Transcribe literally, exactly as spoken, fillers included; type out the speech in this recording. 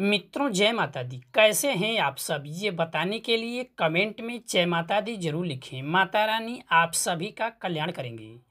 मित्रों, जय माता दी। कैसे हैं आप सब? ये बताने के लिए कमेंट में जय माता दी जरूर लिखें। माता रानी आप सभी का कल्याण करेंगे।